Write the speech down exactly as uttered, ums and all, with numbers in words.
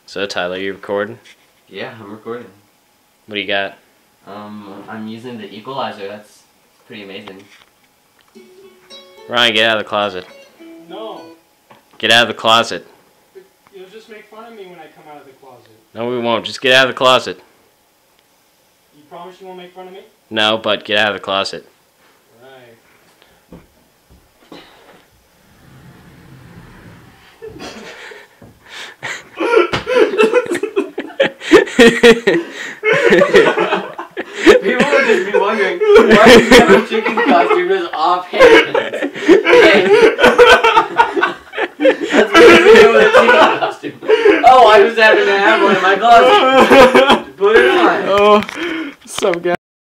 So Tyler, you recording? Yeah, I'm recording. What do you got? Um, I'm using the equalizer. That's pretty amazing. Ryan, get out of the closet. No. Get out of the closet. You'll just make fun of me when I come out of the closet. No, we won't. Just get out of the closet. You promise you won't make fun of me? No, but get out of the closet. Right. People would just be wondering, why do you have a chicken costume that's offhand? That's what you do with a chicken costume. Oh, I just happen to have one in my closet. Put it on. Oh, some guy.